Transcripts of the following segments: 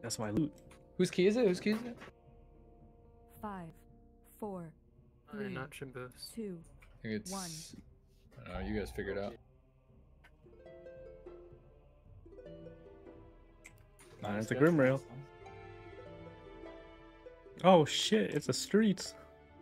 That's my loot. Whose key is it? Whose key is it? 5, 4, 3, not Jimbo's. 2, I think it's... 1. I don't know, you guys figure it out. It's the Grim Rail. Oh shit, it's the streets.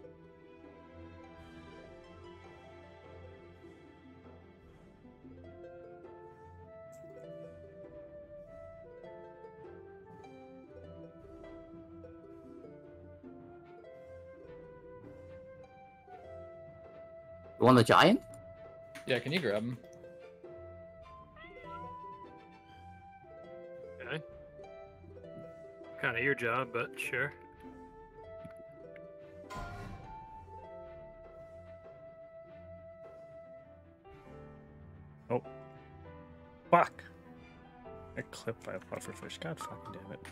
You want the giant? Yeah, can you grab him? Okay. Kind of your job, but sure. Oh. Fuck. I clipped by a pufferfish. God fucking damn it.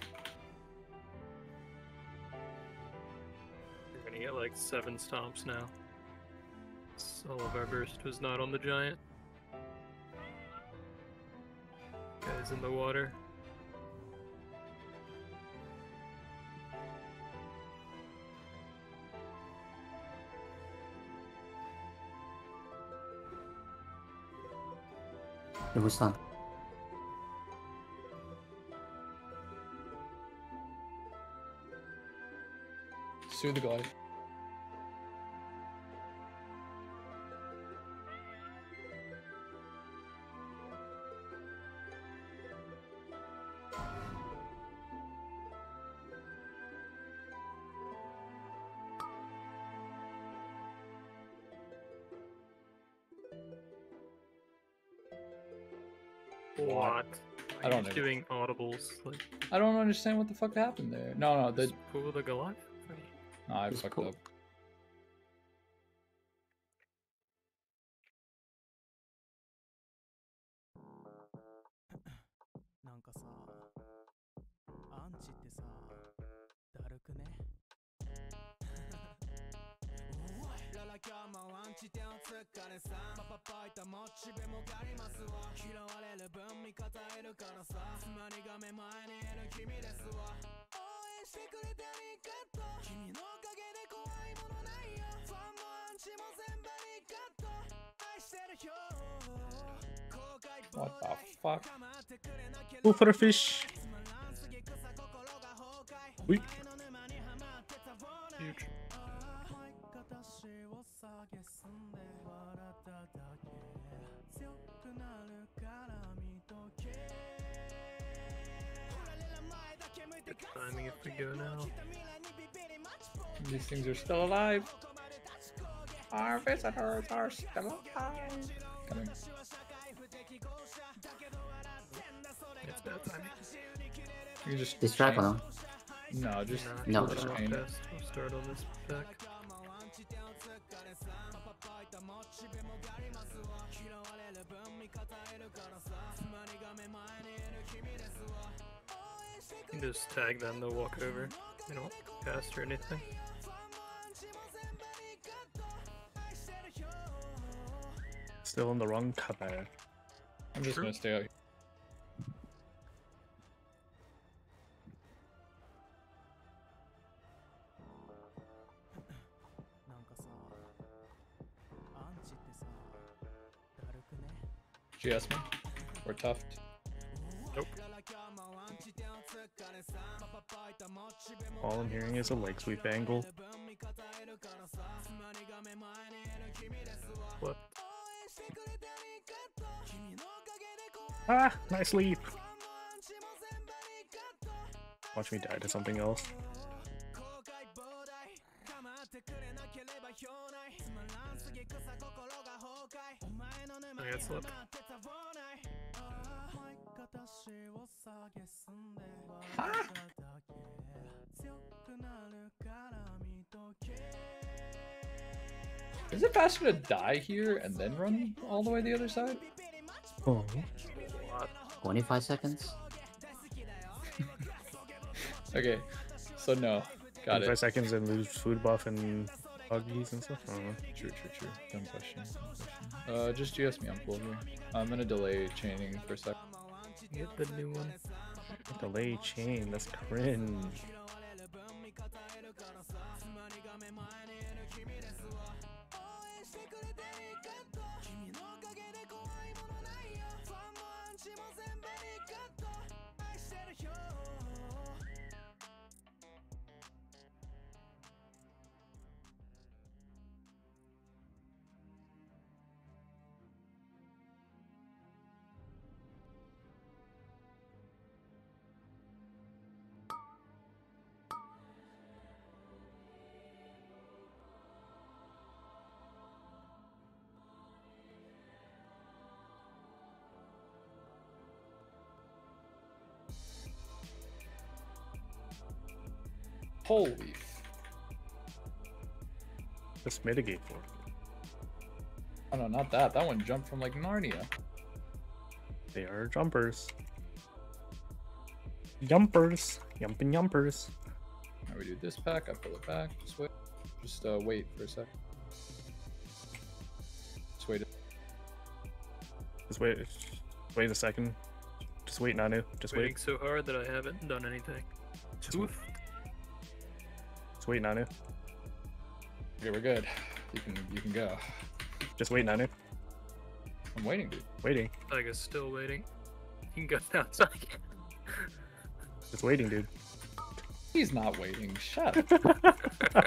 You're gonna get like 7 stomps now. All of our burst was not on the giant. Guys in the water. It was done. Sue the glide. What? I don't He's know. doing audibles. Like, I don't understand what the fuck happened there. No, the... just pull the Goliath. No, I Just fucked pull. up. What the fuck? Pufferfish. Wait. Huge. Good timing if we go now. These things are still alive. Our visitors are still alive. Coming. It's bad timing. You can just Distract chain- or no? No, just No. we'll just chain it. We'll start on this back. You can just tag them, they'll walk over. They don't cast or anything. Still in the wrong cover. I'm just True. gonna stay out here. GS me? Or Tuft? Nope. All I'm hearing is a leg sweep angle. What? Ah, nice leap. Watch me die to something else. I got slipped. Is it faster to die here and then run all the way the other side? Oh. 25 seconds? Okay, so no. Got 5 it. seconds and lose food buff and buggies and stuff. I don't know. True. Dumb question. Just GS me on full here. I'm gonna delay chaining for a sec. Get the new one. Delay chain, that's cringe. Holy. Just mitigate for it. Oh no, not that. That one jumped from like Narnia. They are jumpers. Yumpers. Yumping yumpers. Now we do this pack. I pull it back. Just wait. Just wait for a sec. Just wait. Just wait. Wait a second. Just wait, Nanu. Just Waiting wait. so hard that I haven't done anything. Tooth. Just wait, Nanu. Okay, we're good. You can go. Just wait, Nanu. I'm waiting, dude. Waiting. Tiger's still waiting. You can go now, Tiger. Just waiting, dude. He's not waiting. Shut up.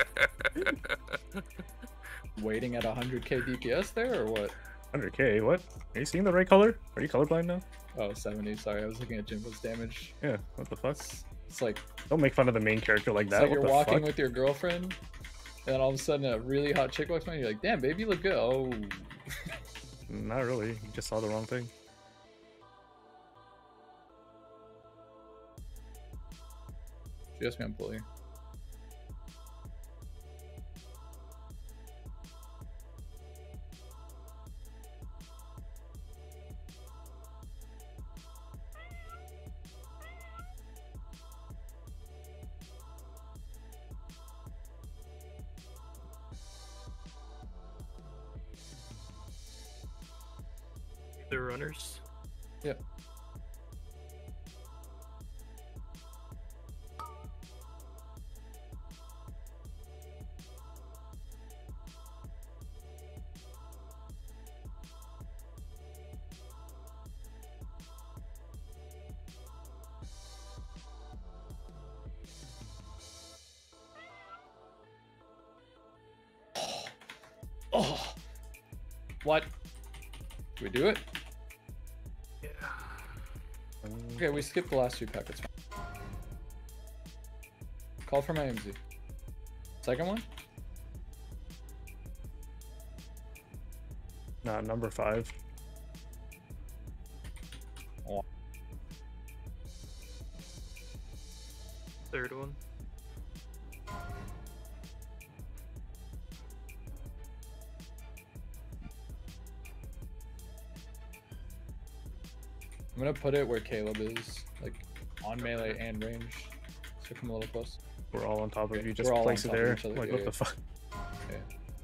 Waiting at 100k DPS there, or what? 100k, what? Are you seeing the right color? Are you colorblind now? Oh, 70. Sorry, I was looking at Jimbo's damage. Yeah, what the fuck? It's like, Don't make fun of the main character like it's that. like What you're the walking fuck? with your girlfriend, and then all of a sudden a really hot chick walks by, and you're like, damn, baby, you look good. Oh. Not really. You just saw the wrong thing. She asked me I'm pulling. The runners. Yep. Oh. What? Do we do it? Yeah. Okay, we skipped the last two packets. Call for my MZ. Second one? Not number 5. Third one. I'm gonna put it where Caleb is, like on melee and range. So come a little close. We're all on top of Okay, you. Just we're all place on it top of there. each other, Like, yeah, what yeah. the fuck? Okay.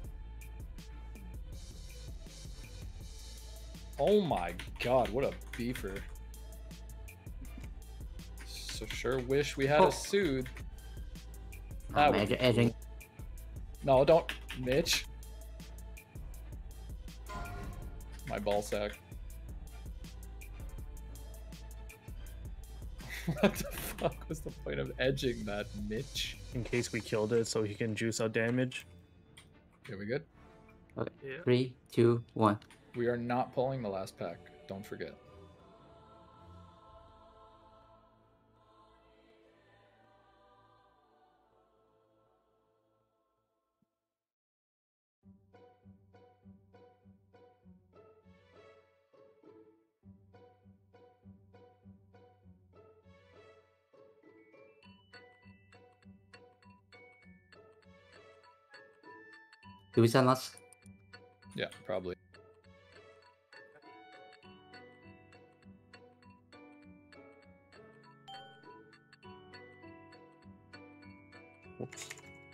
Oh my god, what a beefer. So sure wish we had Oh. a soothe. I'm would be edging. cool. No, don't, Mitch. My ball sack. What the fuck was the point of edging that, Mitch? In case we killed it, so he can juice out damage. Okay, we good? Okay. Yeah. 3, 2, 1. We are not pulling the last pack. Don't forget. Do we send last? Yeah, probably. Whoops.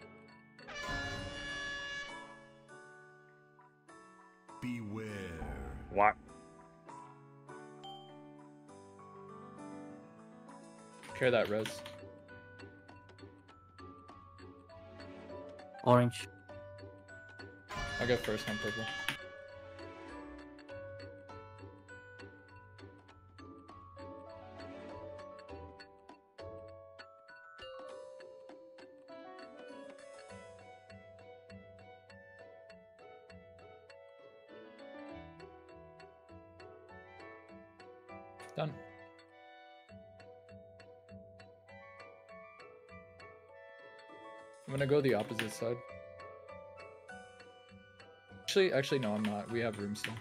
Beware. What? Carry that res. Orange. I'll go first on purple. Done. I'm gonna go the opposite side. Actually, no, I'm not. We have room still.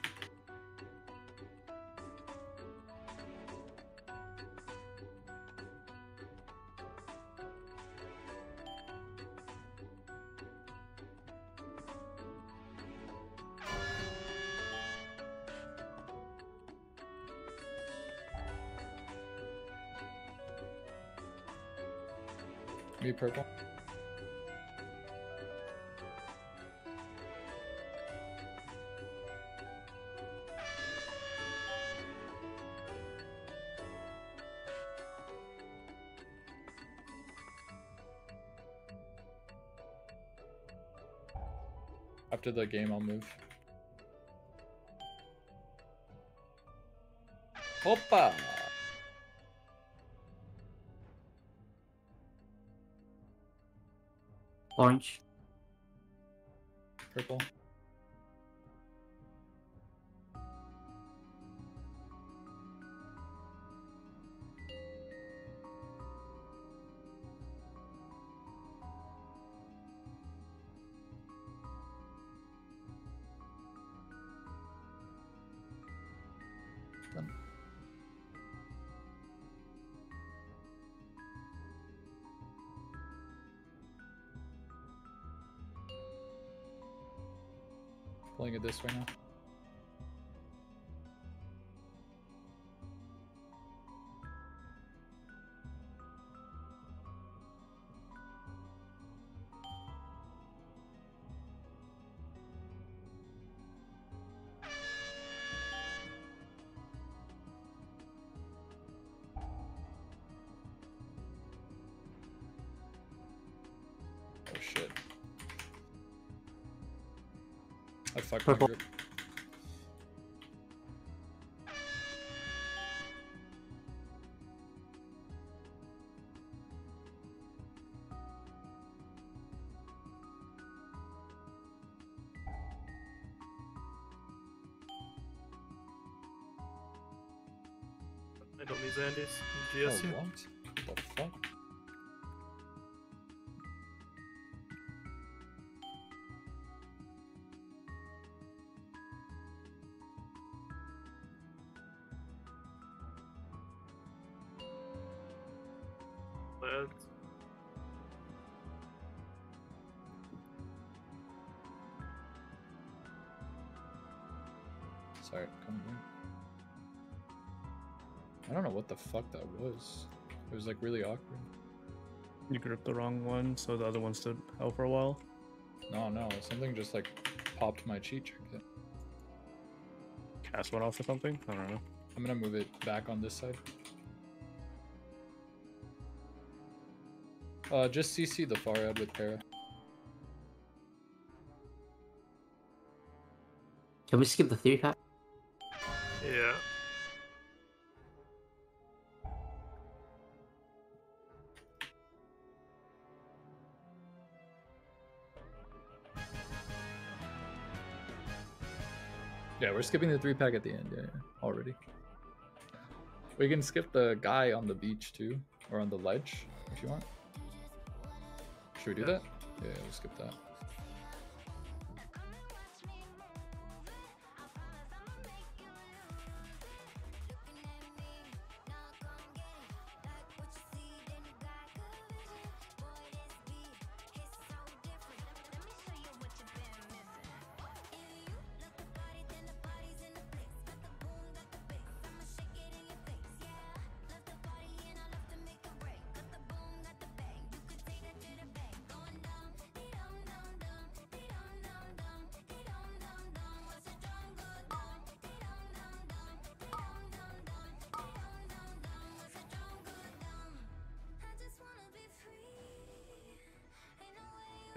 Me purple. After the game, I'll move. Hoppa! Orange. Purple. Done. Pulling it this way now. Oh shit. I fucked my Purple. grip. I don't need Xandies. Oh, GSU. what? The fuck? Lads. Sorry, come in. I don't know what the fuck that was. It was like really awkward. You gripped the wrong one, so the other one stood out for a while. No, something just like popped my cheat trinket. Cast went off or something? I don't know. I'm gonna move it back on this side. Just CC the far end with Para. Can we skip the 3-pack? Yeah. Yeah, we're skipping the 3-pack at the end, yeah, already. We can skip the guy on the beach too, or on the ledge, if you want. Should we do that? Yeah, we'll skip that.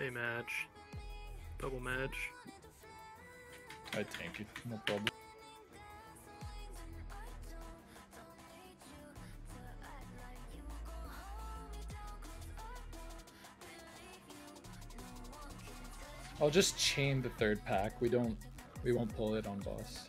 A match. Double match. I tank it, no problem. I'll just chain the third pack. We won't pull it on boss.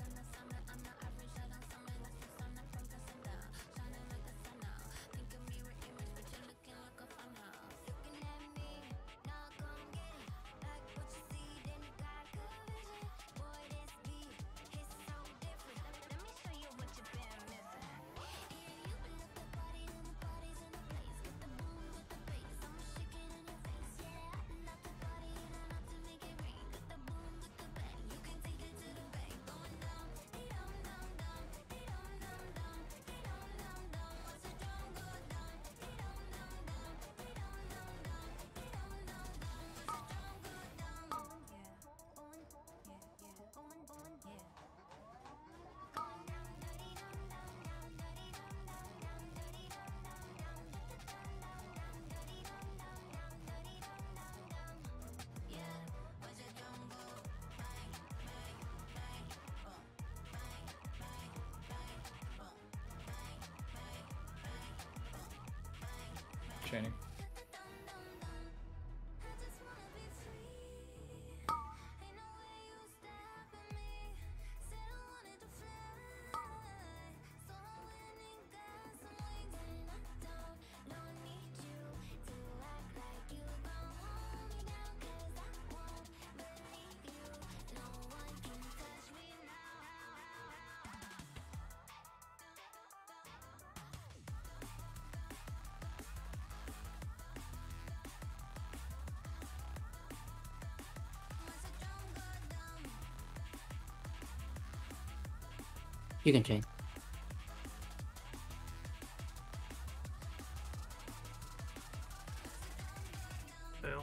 Chaining. You can chain. Fail.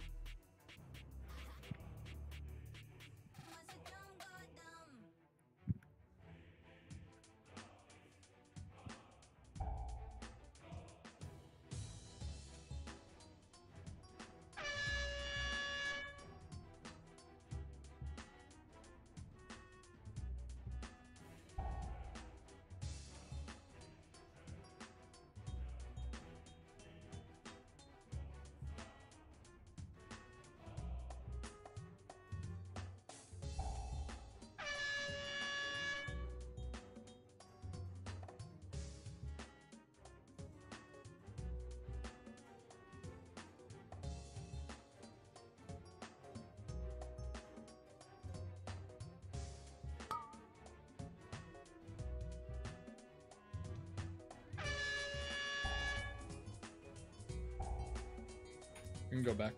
You can go back.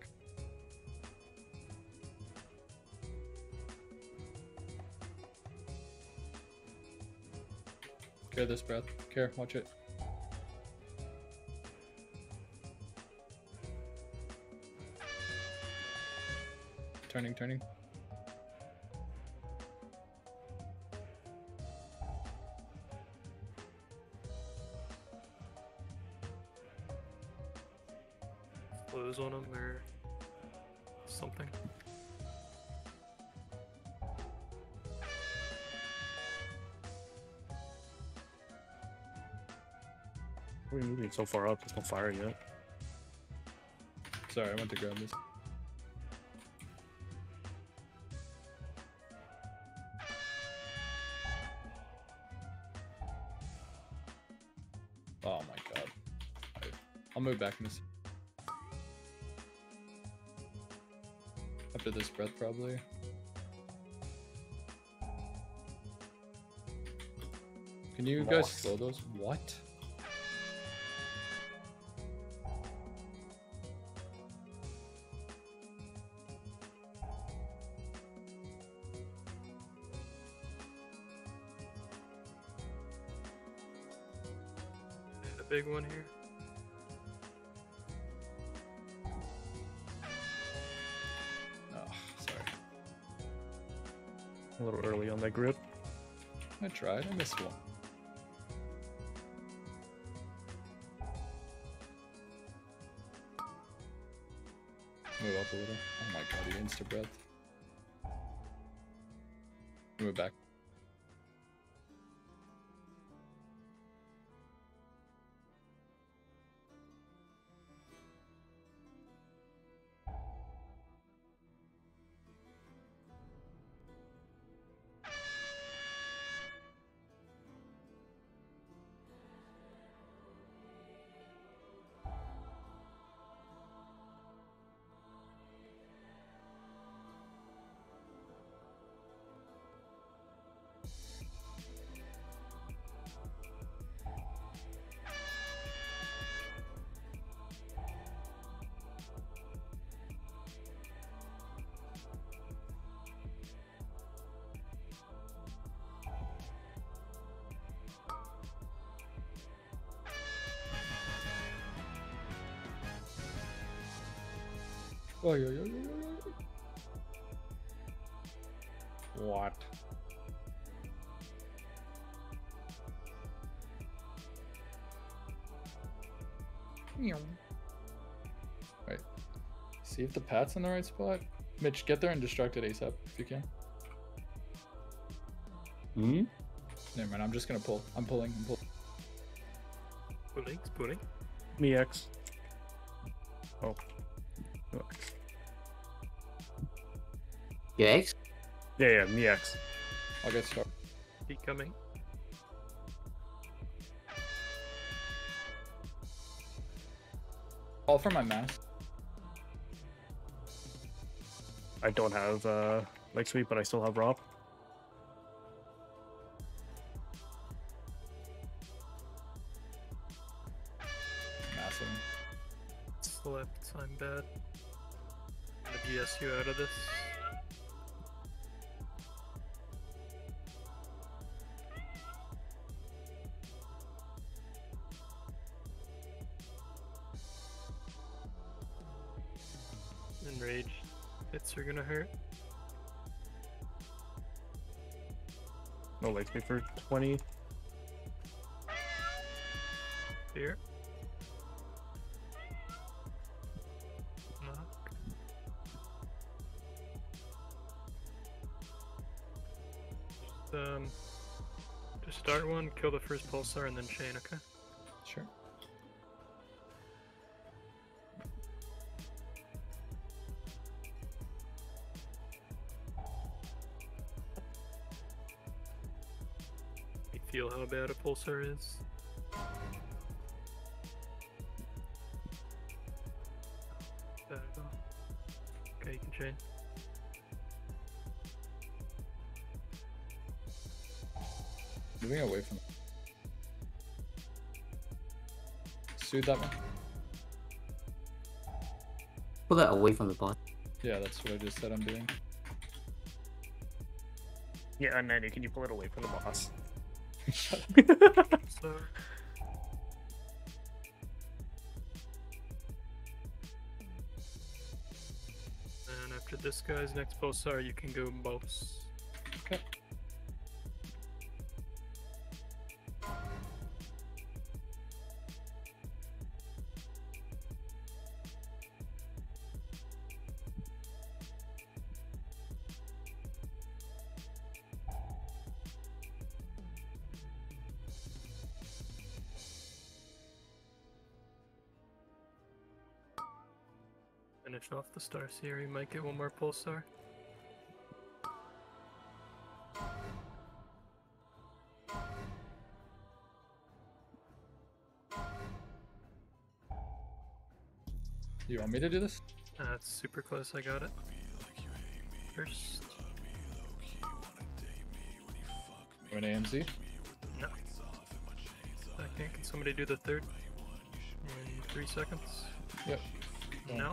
Care this breath. Care, watch it. Turning, turning. Close on them or something. We're moving so far up, there's no fire yet. Sorry, I went to grab this. Oh my god. I'll move back in this. After this breath, probably. Can you guys slow those? What? The big one here. Oh, sorry. A little early on that grip. I tried. I missed one. Move up a little. Oh my god, he insta breath. Move back. Oh, yo. What? Right. See if the pat's in the right spot. Mitch, get there and destruct it ASAP if you can. Hmm? Never mind, I'm just gonna pull. I'm pulling. Pulling. Me X. Oh. Your ex? Yeah, me X. I'll get started. Keep coming. All for my mask. I don't have leg sweep, but I still have Rob. Massive. Slept. I'm bad. I'm gonna GS you out of this. Enraged. Hits are gonna hurt. No leg sweep for 20. Fear. Knock. Just start one, kill the first pulsar, and then chain, okay? Sure. You feel how bad a pulsar is? Bad at all. Okay, you can chain. Moving away from. Soothe that one. Pull that away from the boss. Yeah, that's what I just said I'm doing. Yeah, and then can you pull it away from the boss? So. And after this guy's next pulsar, you can go boss. Okay. Finish off the Star Seer, you might get one more pulsar. You want me to do this? It's super close, I got it. First. You want AMZ? No. Second, can somebody do the third? In 3 seconds? Yep. No.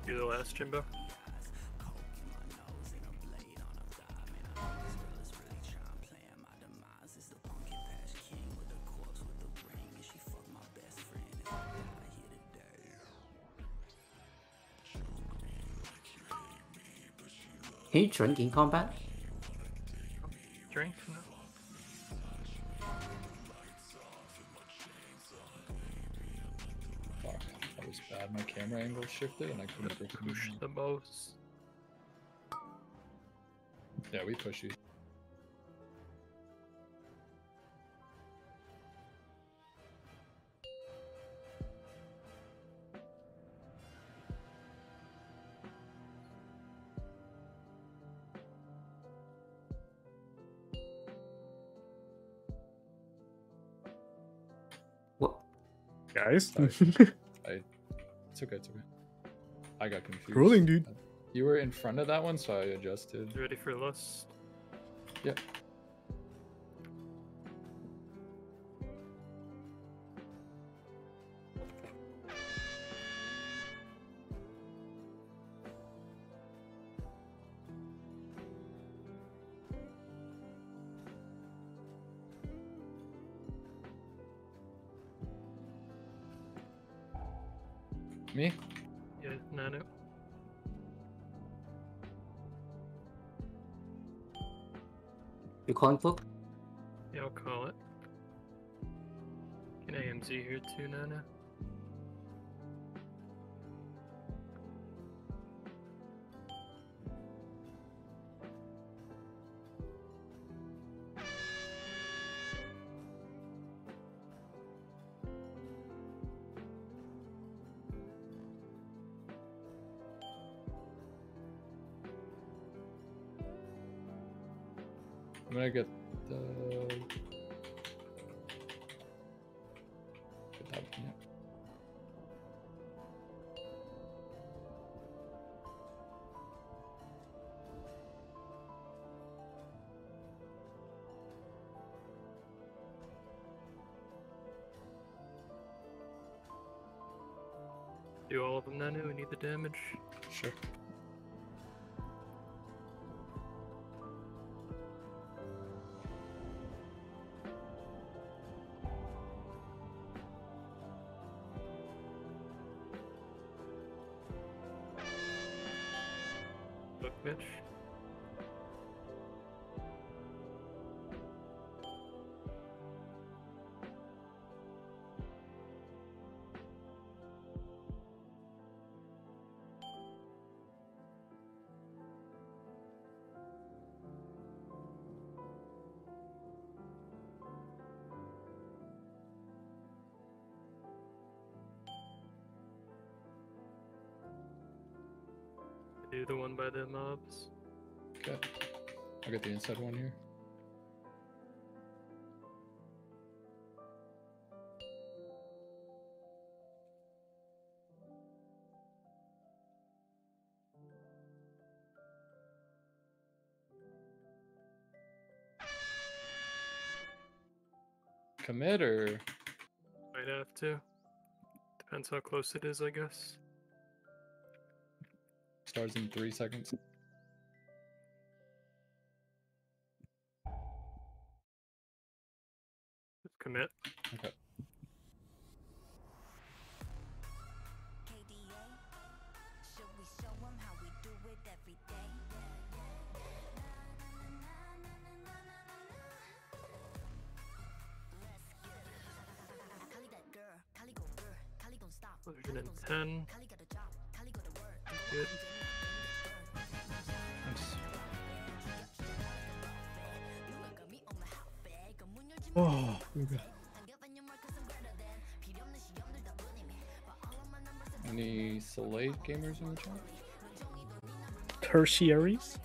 Do the last Jimbo. Can you drink in combat? Drink? No. Fuck, that was bad. My camera angle shifted and I couldn't Gotta freaking push the most. Yeah, we push you. What? Guys? Sorry. It's okay, it's okay. I got confused. Rolling, dude. You were in front of that one, so I adjusted. You ready for lust? Yep. Me? Yeah, Nano. You calling cloak? Yeah, I'll call it. Can AMZ here too, Nano? I'm gonna get the. Get that one, yeah. Do all of them, Nano? We need the damage. Sure. Look, Mitch. Do the one by the mobs. Okay. I'll get the inside one here. Commit or Might have to. Depends how close it is, I guess. starts in 3 seconds. Just commit. Okay. Version in 10. Good. Nice. Oh, Any Soleil gamers in the chat? tertiaries?